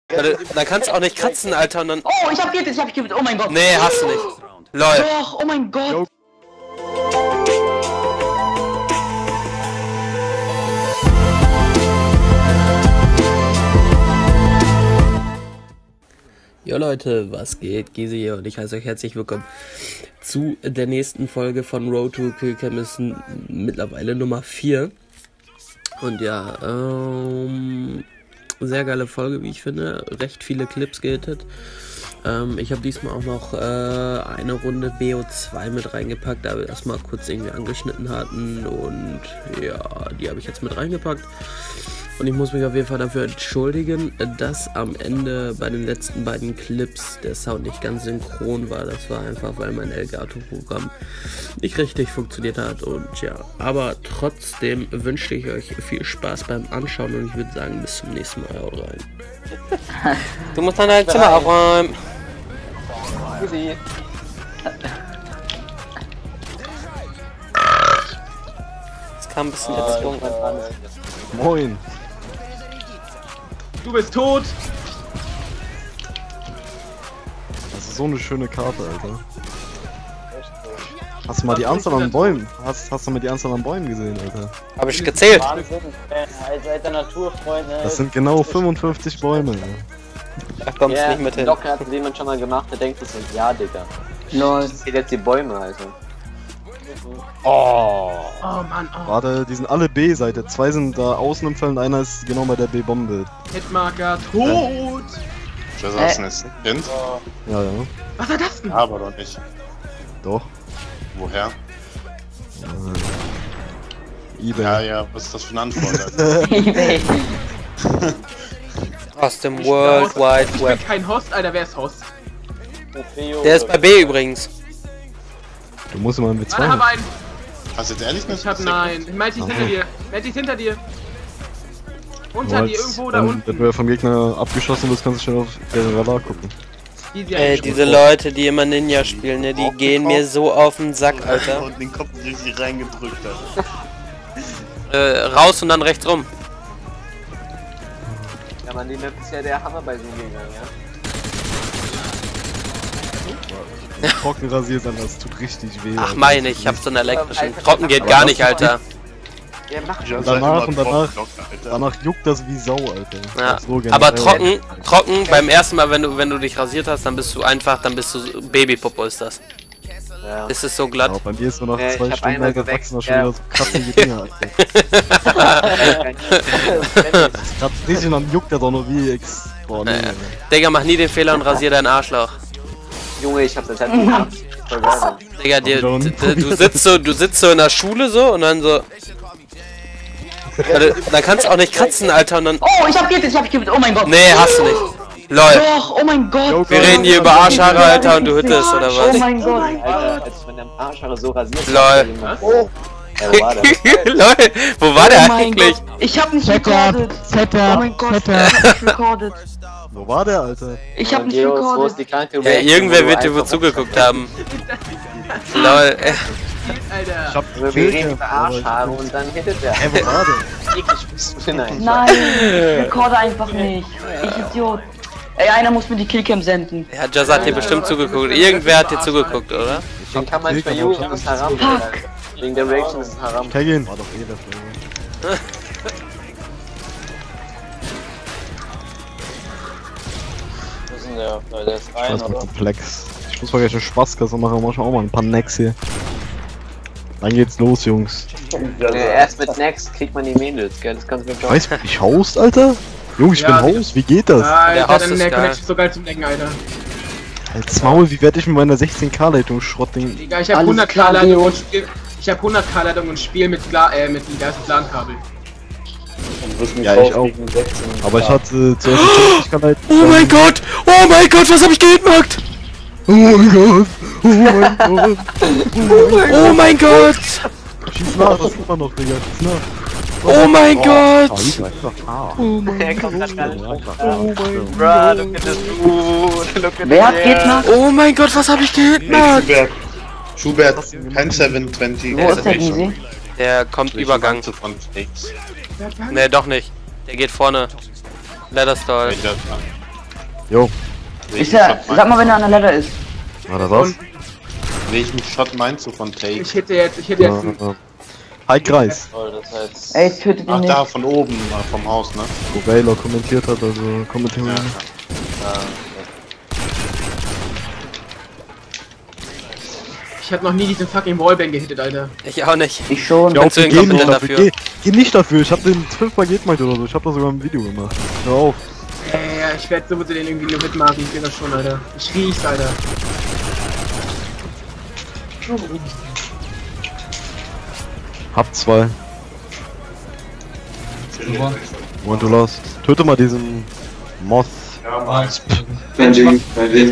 Da kannst du auch nicht kratzen, Alter, und dann... Oh, ich hab Gift, oh mein Gott. Nee, hast du nicht. LOL. Doch, oh mein Gott. Jo Leute, was geht? Gysi hier und ich heiße euch herzlich willkommen zu der nächsten Folge von Road to Kill Cam. Ist mittlerweile Nummer 4. Und ja, sehr geile Folge, wie ich finde. Recht viele Clips gehittet. Ich habe diesmal auch noch eine Runde BO2 mit reingepackt, da wir das mal kurz irgendwie angeschnitten hatten. Und ja, die habe ich jetzt mit reingepackt. Und ich muss mich auf jeden Fall dafür entschuldigen, dass am Ende bei den letzten beiden Clips der Sound nicht ganz synchron war. Das war einfach, weil mein Elgato-Programm nicht richtig funktioniert hat. Und ja, aber trotzdem wünsche ich euch viel Spaß beim Anschauen und ich würde sagen, bis zum nächsten Mal. Haut rein. Du musst dann dein Zimmer aufräumen. Easy. Es kam ein bisschen erzwungen. Moin. Du bist tot! Das ist so eine schöne Karte, Alter. Hast du mal die Anzahl an Bäumen? Hast du mal die Anzahl an Bäumen gesehen, Alter? Hab ich gezählt. Wahnsinn, seid der Naturfreund, ne? Das sind genau 55 Bäume, ja. Da kommst du nicht mit hin. Locker hat jemand schon mal gemacht, der denkt das sind ja, Digga. Lol. Das sind jetzt die Bäume, Alter. Oh Mann, oh. Warte, die sind alle B-Seite. 2 sind da außen im Feld und einer ist genau bei der B-Bombe. Hitmarker tot! Das ist ein Kind? Ja, ja. Was war das denn? Aber doch nicht. Doch. Woher? eBay. Ja, ja, was ist das für eine Antwort? Alter? eBay. Aus dem World Wide Ich Web. bin kein Host, Alter, wer ist Host? Der ist bei B übrigens. Du musst immer mit Warte, hab 2. einen! Hast du jetzt ehrlich nicht? Ich hab nein. Melty ist hinter dir. Melty ist hinter dir. Unter dir, irgendwo da Wenn unten. du ja vom Gegner abgeschossen wirst, kannst du schon auf deren Radar gucken. Diese Leute, die immer Ninja spielen, ne, die gehen mir so auf den Sack, Alter. Und den Kopf richtig reingedrückt hat. Raus und dann rechts rum. Ja, man, die Map ist ja der Hammer bei so gegangen, ja? Trocken rasiert, Alter, das tut richtig weh. Ach Alter. meine, ich hab so einen elektrischen. Trocken geht gar nicht, Alter. Der macht Ja, Und seid danach immer und danach, Alter. danach juckt das wie Sau, Alter. Ja. Das ist so Aber generell. trocken, beim ersten Mal, wenn du dich rasiert hast, dann bist du Babypopo ist das. Ja. Es ist so glatt. Ja, bei mir ist nur nach Ja, ich 2 hab Stunden einmal Alter, gewechselt, wachsen da schon wieder so kratzige Dinger, Alter. Das kratzt richtig und dann juckt der doch nur wie X. Boah, nee. Digga, mach nie den Fehler und rasier deinen Arschloch. Junge, ich hab das halt gemacht. Voll geil. Digga, ich doch noch nie du sitzt so in der Schule so und dann so. Da kannst du auch nicht kratzen, Alter, und dann. Oh, ich hab Gift, oh mein Gott. Nee, hast du nicht. LOL. Doch, oh mein Gott. Wir reden hier über Arschhaare, Alter, und du hittest, oder Oh was? mein Gott. Alter, als man am Arschhaare so rasiert. Lol. Oh. Ja, wo war das? LOL, wo war der Oh mein eigentlich? Gott. Ich hab nicht recorded. Oh mein Gott, ich hab nicht recorded. Wo war der, Alter? Ich hab nicht Geos, wo recorded. ist die kranke Ja, Reaction, irgendwer wo wird du dir wohl einfach zugeguckt haben. LOL, Alter. Ich hab Wir reden über Arschhaare und dann hittet der. Hä, wo war der? Eklig bist du denn eigentlich? Nein, ich recorde einfach nicht. Ich Idiot. Ey, einer muss mir die Killcam senden. ja, Jazz hat dir bestimmt zugeguckt. Irgendwer hat dir zugeguckt, oder? Den kann man verjuren, das ist Haram. Alter. Wegen der Reaction ist es Haram. Kegin. War doch eh der Flavor. Wo ist denn der? Der ist rein, Das ist mal komplex. Ich muss mal gleich eine Spaßkasse machen, mach auch mal ein paar Necks hier. Dann geht's los, Jungs. Erst mit Next kriegt man die Mädels, gell? Das kannst du mir glauben. Weißt du, ich Host, Alter? Junge, ich Ja, bin Host, wie geht das? Alter, Host dann ist der geil. Connection ist so geil zum Lecken, Alter. Halt's Maul, wie werd ich mit meiner 16K-Leitung Schrottding? Digga, ich hab Alles 100 klar, K-Leitung Leo. und Spiel. Ich hab 100 K-Leitung und Spiel mit diversen LAN-Kabel. Ja, ich auch. Aber ich hatte zuerst die 50K-Leitung. Oh mein Gott, was hab ich gehitmarkt? Oh mein Gott! Oh mein Gott! Oh mein Gott! Schieß nach, das tut man noch, Digga. Schieß nach. Oh mein Gott! Er kommt grad gar nicht hoch. Bruh, look at this dude. Look at Wer hat this. geht nach? Oh mein Gott, was hab ich gehitmarkt? Schubert, kein 720. Wo ist der Easy? Der kommt Übergang. Von X. Ne, doch nicht. Der geht vorne. Leatherstall. Jo. Sag mal, wenn er an der Ladder ist. War da was? Welchen Shot meinst du von Take? Ich hätte jetzt einen. Hi Kreis. Ey, tötet ihn Ach, nicht. da, von oben, vom Haus, ne? Wo Baylor kommentiert hat, also kommentieren. Ja. Ich hab noch nie diesen fucking Wallbang gehittet, Alter. Ich auch nicht. Ich schon. Ja, zu geh inkompetent nicht dafür. dafür. Geh nicht dafür, ich hab den 5-mal gemacht oder so, ich hab das sogar im Video gemacht. Hör auf. Ja, ich werde sowieso den irgendwie nur mitmachen, ich sehe das schon, Alter. Ich riech's, Alter. Hab 2. Und du lost. Töte mal diesen Moth. Kein Ding.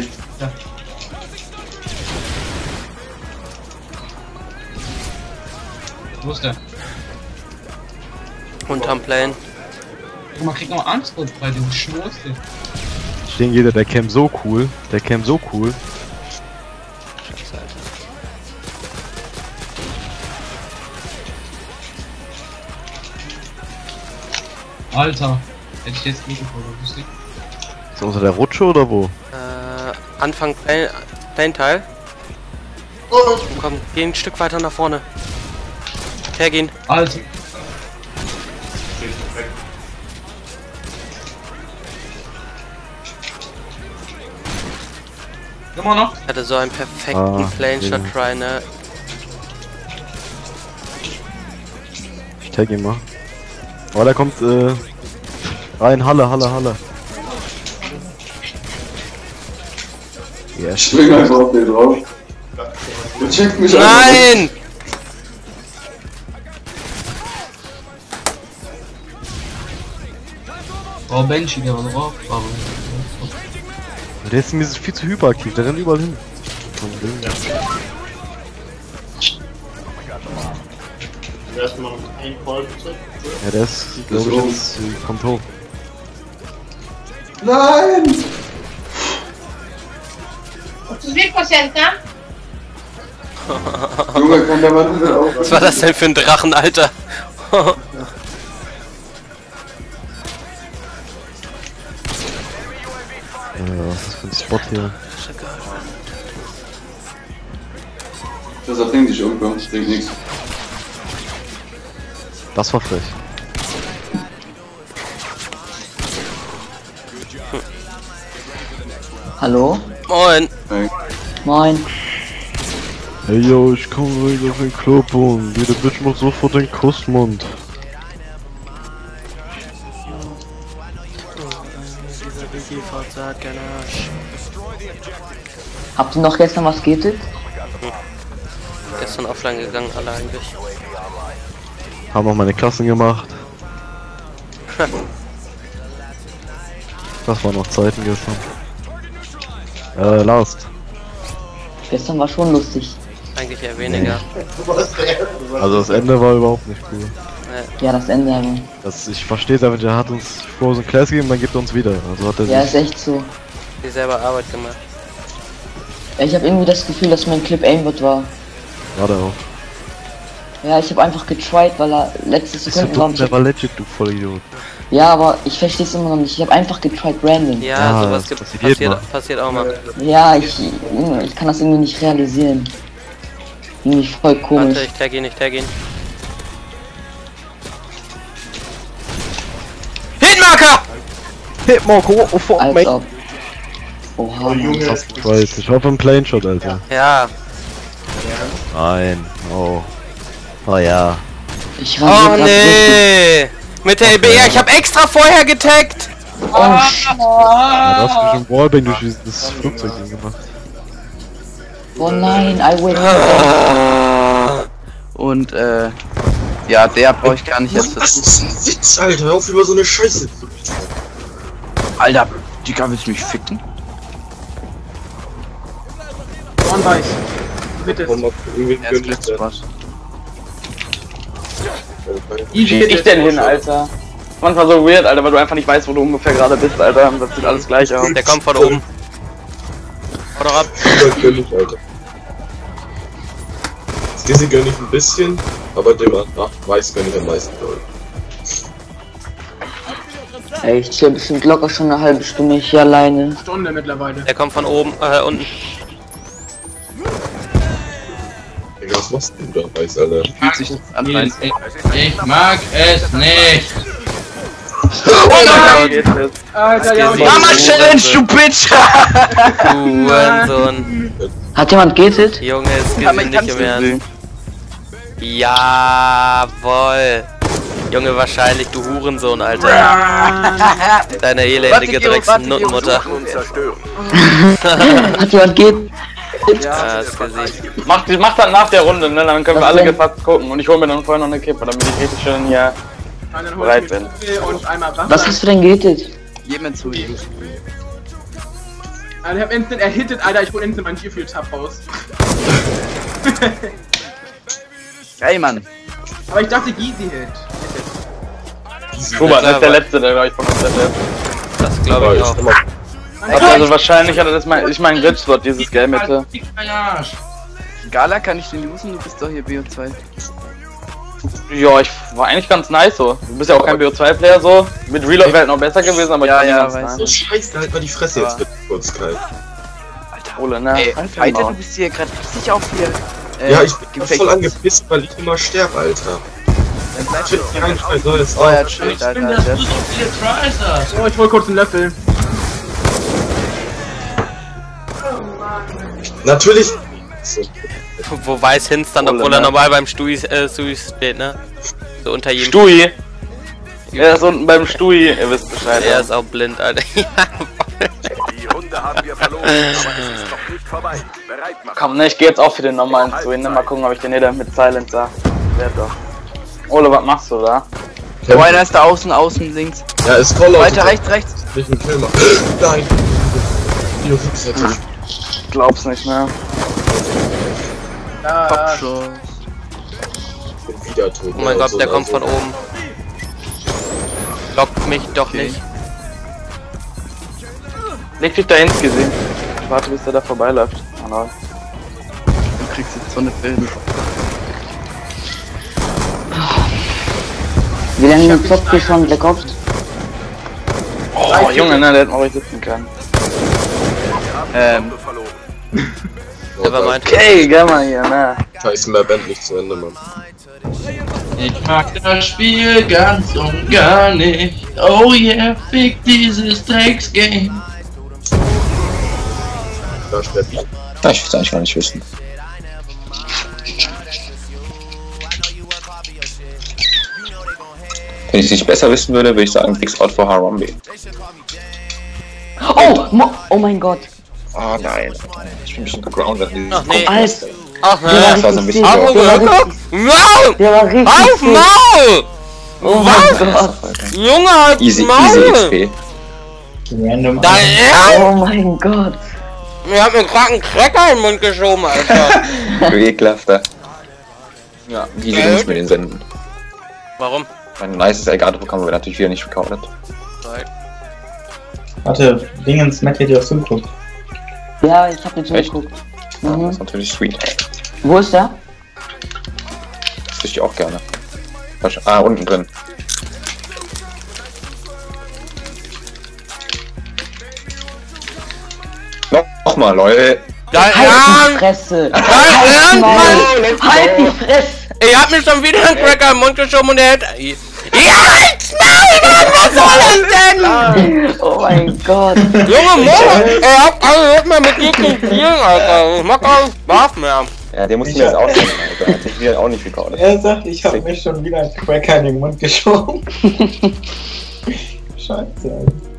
Wo ist der? Unterm Plane. Man kriegt noch Angst bei dem Schmutz. Stehen jeder, der Cam so cool. Der Cam so cool. Scheiße, Alter. Alter, hätte ich jetzt nicht gefunden, lustig. Ist unter der Rutsche oder wo? Anfang Plane-Teil. Komm, geh ein Stück weiter nach vorne. Hergehen. Alter. Immer noch? Ich hatte so einen perfekten Plane-Shot-Try, ne? Ich tag ihn mal. Oh, der kommt rein, Halle. Ja, Ich spring einfach auf den drauf. Du checkt mich einfach. Nein! Oh, Banshee, der war drauf. der ist mir viel zu hyperaktiv, der rennt überall hin. Erstmal ein Call, bitte. Ja, der ist, glaube ich, jetzt kommt hoch. Nein! 800%, ne? Junge, kann der Mann wieder auf. Was war das denn für ein Drachen, Alter? Was ist das für ein Spot hier? Das bringt dich irgendwann, bringt nichts. Das war frech. Hallo? Moin. Nein. Moin. Hey yo, ich komm rein auf den Club und jede Bitch macht sofort den Kussmund. Habt ihr noch gestern was gehittet? Gestern offline gegangen, alle eigentlich. Haben auch meine Klassen gemacht. Das waren noch Zeiten gestern. Last. Gestern war schon lustig. Eigentlich eher weniger. Also das Ende war überhaupt nicht cool. Ja, das Ende aber. Ich verstehe einfach, der hat uns Frozen Class gegeben, dann gibt er uns wieder. Also hat er Ja, sich... ist echt so. Die selber Arbeit gemacht. Ja, ich habe irgendwie das Gefühl, dass mein Clip Aimbot war. War der auch. Ja, ich habe einfach getried, weil er letzte Ist so Sekunden war. dumm, der war legit, du Vollidiot. Ja, aber ich verstehe es immer noch nicht. Ich habe einfach getried random. Ja, Ah, sowas das gibt, passiert jedem Mal. passiert auch mal. Ja, ich kann das irgendwie nicht realisieren. Irgendwie voll komisch. Warte, ich tag ihn. Hitmarker! Hitmarker, oh fuck, Als mate. ob. Oha, Mann. Das weiß ich. hoffe im Plane Shot, Alter. Ja. Nein. Oh. Oh ja. Ich Oh rasier grad nee! Mit der LBR, ich hab extra vorher getaggt! richtig. Oh, Ja, du hast bestimmt Wallbang durch das Flugzeug gemacht. oh nein, I will. Und ja, der brauche ich gar nicht jetzt. Das ist ein Witz, Alter. Hör auf, über so eine Scheiße zu reden. Alter, Digga, willst du mich ficken? One weiß. Bitte. Er ist gleich Spaß. Wie Wie ich denn hin, Alter? Manchmal so weird, Alter, weil du einfach nicht weißt, wo du ungefähr gerade bist, Alter. Das sieht alles gleich aus. Der kommt von oben. Hau doch ab. Dizzy gönn ich ein bisschen, aber dem weiß gönn ich am meisten. Ey, ich chill bestimmt locker schon eine halbe Stunde hier alleine. Stunde mittlerweile. Der kommt von oben, unten. Was machst du da, Weiß, Alter? Fühlt sich das an, Weiß. Ich mag es nicht. Oh nein! Alter, ja, Mama Challenge, du Bitch! Hurensohn. Hat jemand gated? Junge, es geht nicht im Ernst. Jawoll. Junge, wahrscheinlich, du Hurensohn, Alter. Deine elendige Drecksnuttenmutter. Hat jemand gated? Ja, das gesehen. Mach dann nach der Runde, ne? Dann können wir alle gefasst gucken. Und ich hol mir dann vorher noch eine Kippe, damit ich richtig schön hier bereit bin. Und einmal Wasser. Was hast du denn gated? Jemand zu ihm. Alter, ich hab instant erhittet, Alter, ich hol instant meinen Gearfuel-Tab raus. Ey, Mann. Aber ich dachte, Easy Hit. Schubert ist der letzte, der glaube ich von uns hätte. Das glaube ich auch. Also wahrscheinlich hat er das mein Glitch-Slot, dieses Game hätte. Gala, kann ich den losen? Du bist doch hier BO2. Ja, ich war eigentlich ganz nice so. Du bist ja auch kein BO2-Player so. Mit Reload wäre halt noch besser gewesen, aber ja, ich ja, ganz weiß. So scheiße, halt mal die Fresse jetzt mit kurz, Kai. Alter, Ole, ne? Ey, Alter, du bist hier gerade richtig auf hier. Ja, ich bin voll angepisst, weil ich immer sterb, Alter. Dann bleib Shit, doch. rein, so jetzt Oh, ja, shit, Alter. So, ich hol kurz einen Löffel. Natürlich. Wo Weiß Hinz dann, obwohl er normal beim Stui steht, ne? So unter jedem. Stui! Er ist unten beim Stui, ihr wisst Bescheid. Er ist auch blind, Alter. Die Runde haben wir verloren, aber es ist noch nicht vorbei. Bereit machen. Komm, ne, ich geh jetzt auch für den normalen Stui, ne? Mal gucken, ob ich den hier mit Silencer werde doch. Ole, was machst du da? Oh, einer ist da außen, links. Ja, ist voll auf. Weiter, rechts. Nicht einen Kill machen. Nein. Ich glaub's nicht, ne? Kopfschuss. Wieder tot. Oh mein Gott, der kommt von oben. Lockt mich doch nicht. Leg dich da ins Gesicht. Ich warte, bis der da vorbeiläuft. Oh nein. Du kriegst jetzt so eine Bilder. Wie lange zockt ihr schon Black Ops? Oh, Junge, ne, der hätte mal ruhig sitzen können. Nevermind. Okay, geh mal hier, ne? Scheiße, mehr Band nicht zu Ende, Mann. Ich mag das Spiel ganz und gar nicht. Oh yeah, fick dieses Drecksgame. Da sterbt ich. Ja, ich will es eigentlich gar nicht wissen. Wenn ich es nicht besser wissen würde, würde ich sagen, fix out for Harambe. Oh mein Gott. Ah nein, ich bin ein bisschen gegroundet. Ach nee. Alter. Ach ne. Das war so ein bisschen. Der war richtig. Auf Maul! Oh mein Gott. Junge, halt Easy Maul! XP. Random. Da Oh mein Gott. Mir hat mir gerade einen Cracker in den Mund geschoben, Alter. Du ekelhafter. Ja, diese muss ich mir den senden. Warum? Mein nices Elgato-Programm wird natürlich wieder nicht recorded. Warte, Dingens, Matt hier, die auf Synchro. Ja, ich hab den schon Echt? geguckt. Ja, das ist natürlich sweet. Wo ist der? Das wüsste ich auch gerne. Ah, unten drin. Nochmal, Leute. Halt die Fresse! Halt die Fresse! Ich hab mir schon wieder einen Cracker im Mund geschoben und er hätte... Nein, was soll das denn? Oh mein Gott! Junge Mann, er hat alle nicht mehr mit dir zu spielen, Alter. Ich mach keinen Spaß mehr. Ja, der musste mir jetzt auch sagen, Alter. Hat sich wieder auch nicht recorded. Er sagt, ich hab mir schon wieder einen Cracker in den Mund geschoben. Scheiße, Alter.